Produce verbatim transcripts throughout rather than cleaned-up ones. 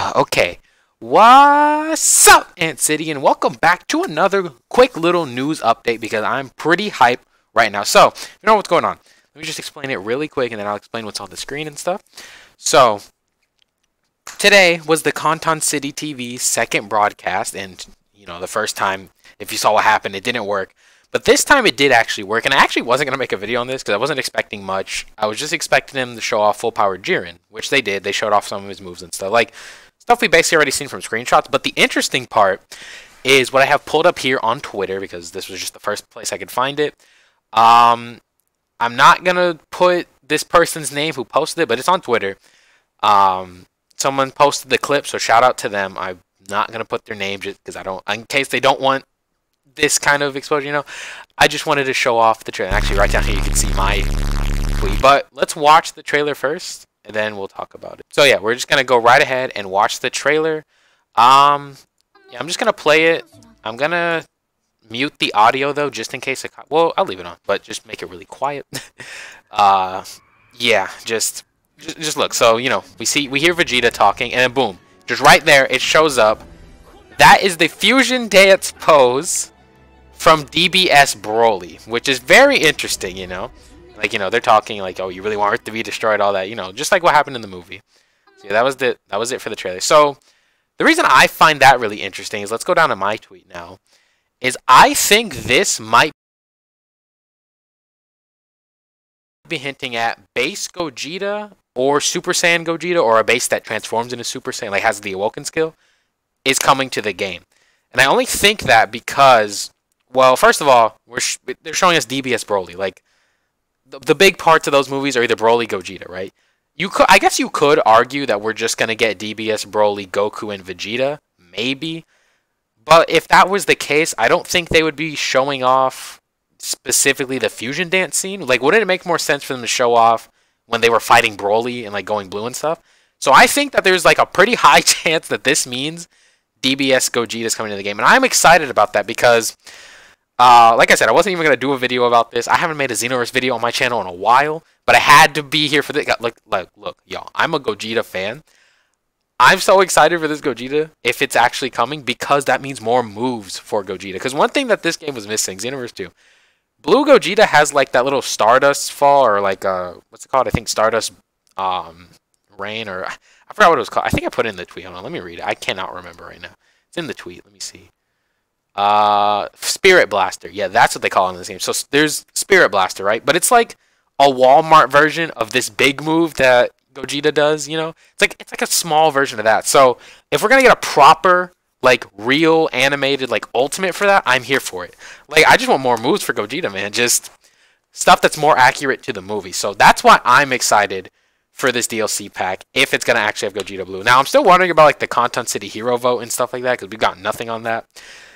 Okay, what's up, Ant City, and welcome back to another quick little news update because I'm pretty hyped right now. So, you know what's going on? Let me just explain it really quick, and then I'll explain what's on the screen and stuff. So, today was the Conton City T V's second broadcast, and you know the first time, if you saw what happened, it didn't work. But this time it did actually work, and I actually wasn't going to make a video on this because I wasn't expecting much. I was just expecting them to show off Full Power Jiren, which they did. They showed off some of his moves and stuff. Like, stuff we basically already seen from screenshots. But the interesting part is what I have pulled up here on Twitter, because this was just the first place I could find it. Um, I'm not going to put this person's name who posted it, but it's on Twitter. Um, someone posted the clip, so shout out to them. I'm not going to put their name just because I don't, in case they don't want this kind of exposure, you know. I just wanted to show off the trailer. Actually, right down here you can see my tweet. But let's watch the trailer first, and then we'll talk about it. So yeah, we're just gonna go right ahead and watch the trailer. Um, yeah, I'm just gonna play it. I'm gonna mute the audio though, just in case. It, well, I'll leave it on, but just make it really quiet. uh, yeah, just, just just look. So you know, we see we hear Vegeta talking, and then boom, just right there, it shows up. That is the fusion dance pose from D B S Broly, which is very interesting, you know. Like, you know, they're talking like, oh, you really want Earth to be destroyed, all that, you know, just like what happened in the movie. So yeah, that was the that was it for the trailer. So the reason I find that really interesting is, let's go down to my tweet now, is I think this might be hinting at base Gogeta or Super Saiyan Gogeta, or a base that transforms into Super Saiyan, like has the Awoken skill, is coming to the game. And I only think that because, well, first of all, we're sh they're showing us D B S Broly. Like, the, the big parts of those movies are either Broly, Gogeta, right? You could, I guess you could argue that we're just gonna get D B S Broly, Goku, and Vegeta, maybe. But if that was the case, I don't think they would be showing off specifically the fusion dance scene. Like, wouldn't it make more sense for them to show off when they were fighting Broly and like going blue and stuff? So I think that there's like a pretty high chance that this means D B S Gogeta is coming to the game, and I'm excited about that because, uh, like I said, I wasn't even gonna do a video about this. I haven't made a Xenoverse video on my channel in a while, but I had to be here for this. Look, look, look, y'all. I'm a Gogeta fan. I'm so excited for this Gogeta if it's actually coming, because that means more moves for Gogeta. Because one thing that this game was missing, Xenoverse two, Blue Gogeta has like that little Stardust fall, or like uh, what's it called? I think Stardust um Rain, or I forgot what it was called. I think I put it in the tweet. Hold on, let me read it. I cannot remember right now. It's in the tweet. Let me see. Uh, Spirit Blaster. Yeah, that's what they call it in this game. So there's Spirit Blaster, right? But it's like a Walmart version of this big move that Gogeta does. You know, it's like it's like a small version of that. So if we're gonna get a proper, like, real animated, like, ultimate for that, I'm here for it. Like, I just want more moves for Gogeta, man. Just stuff that's more accurate to the movie. So that's why I'm excited for this D L C pack, if it's gonna actually have Gogeta Blue. Now I'm still wondering about like the Conton City Hero vote and stuff like that, because we've got nothing on that.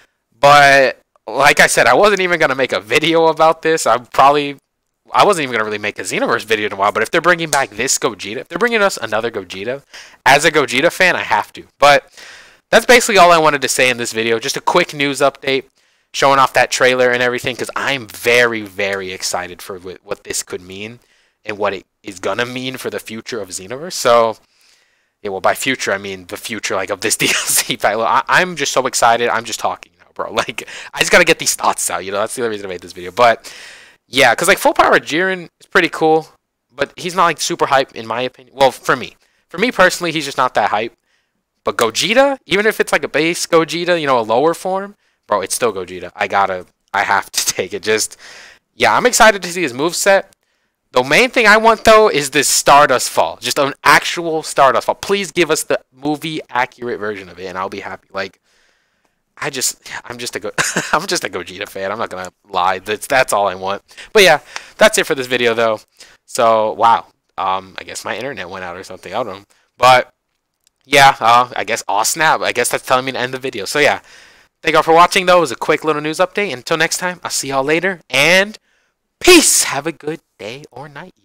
But like I said, I wasn't even gonna make a video about this. I probably I wasn't even gonna really make a Xenoverse video in a while. But if they're bringing back this Gogeta, if they're bringing us another Gogeta, as a Gogeta fan, I have to. But that's basically all I wanted to say in this video. Just a quick news update, showing off that trailer and everything, because I'm very, very excited for what this could mean and what it is gonna mean for the future of Xenoverse. So yeah, well, by future I mean the future, like, of this D L C pack. I I'm just so excited. I'm just talking now, bro. Like, I just gotta get these thoughts out. You know, that's the other reason I made this video. But yeah, because like Full Power Jiren is pretty cool, but he's not like super hype in my opinion. Well, for me, for me personally, he's just not that hype. But Gogeta, even if it's like a base Gogeta, you know, a lower form, bro, it's still Gogeta. I gotta, I have to take it. Just, yeah, I'm excited to see his moveset. The main thing I want, though, is this Stardust Fall. Just an actual Stardust Fall. Please give us the movie-accurate version of it, and I'll be happy. Like, I just, I'm just a go, I'm just a Gogeta fan. I'm not gonna lie. That's that's all I want. But yeah, that's it for this video, though. So wow, um, I guess my internet went out or something. I don't know. But yeah, uh, I guess, oh snap. I guess that's telling me to end the video. So yeah, thank y'all for watching, though. It was a quick little news update. Until next time, I'll see y'all later, and peace. Have a good day or night.